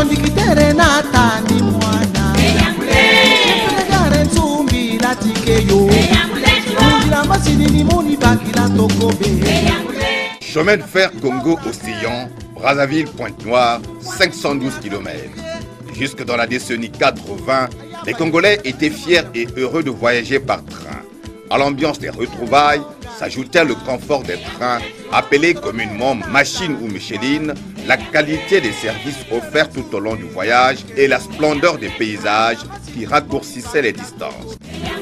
Condikitere nata ni mwana Chefregare nzumbi la tikeyo Mundila masini ni moni bakila tokobe. Chemin de fer Congo-Océan, Brazzaville-Pointe-Noire, 512 km. Jusque dans la décennie 80, les Congolais étaient fiers et heureux de voyager par train. À l'ambiance des retrouvailles s'ajoutait le confort des trains, appelés communément machines ou Micheline, la qualité des services offerts tout au long du voyage et la splendeur des paysages qui raccourcissaient les distances.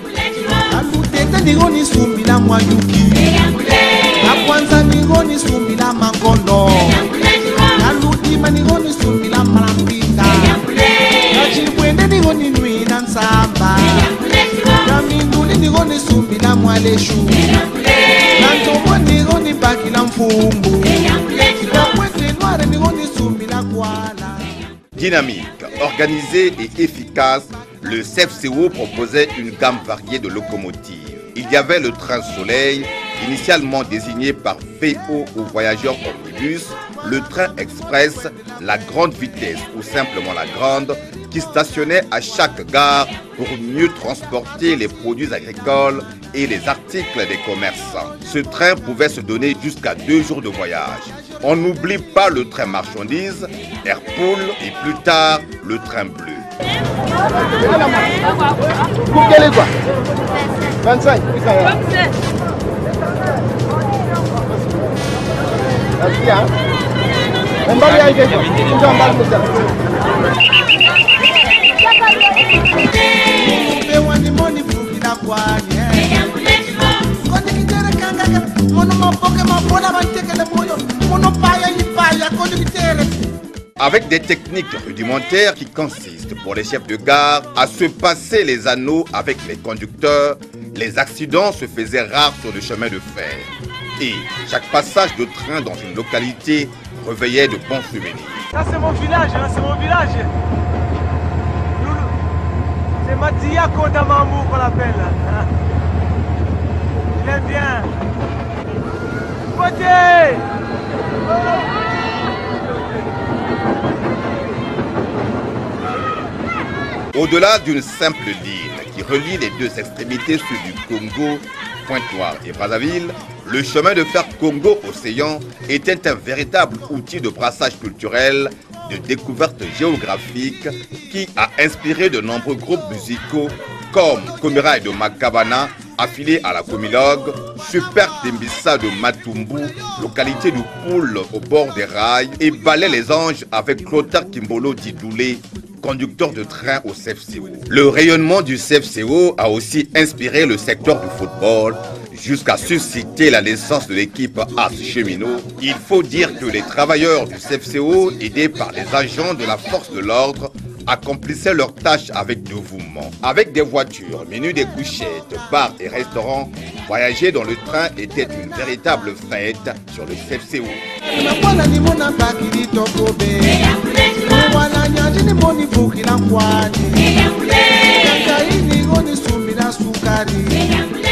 Dynamique, organisé et efficace, le CFCO proposait une gamme variée de locomotives. Il y avait le train Soleil, initialement désigné par VO ou voyageurs omnibus, le train express, la grande vitesse ou simplement la grande, qui stationnait à chaque gare pour mieux transporter les produits agricoles et les articles des commerçants. Ce train pouvait se donner jusqu'à 2 jours de voyage. On n'oublie pas le train marchandises, Airpool et plus tard le train bleu. Pour quel est quoi 25. Merci hein. Avec des techniques rudimentaires qui consistent pour les chefs de gare à se passer les anneaux avec les conducteurs, les accidents se faisaient rares sur le chemin de fer. Et chaque passage de train dans une localité reveillait de bons souvenirs. Ça c'est mon village, là c'est mon village. C'est Matia Kodamamou qu'on l'appelle. Il est bien. Côté. Au-delà d'une simple ligne qui relie les deux extrémités sud du Congo, Pointe-Noire et Brazzaville, le chemin de fer Congo-Océan était un véritable outil de brassage culturel, de découverte géographique qui a inspiré de nombreux groupes musicaux comme Komira et de Makabana, affiliés à la Comilogue, Super Tembissa de Matumbu, localité du Poule au bord des rails, et Ballet les Anges avec Clotaire Kimbolo Didoulé, conducteur de train au CFCO. Le rayonnement du CFCO a aussi inspiré le secteur du football jusqu'à susciter la naissance de l'équipe AS Cheminot. Il faut dire que les travailleurs du CFCO, aidés par les agents de la force de l'ordre, accomplissaient leurs tâches avec dévouement. Avec des voitures, menus des couchettes, bars et restaurants, voyager dans le train était une véritable fête sur le CFCO. Sukari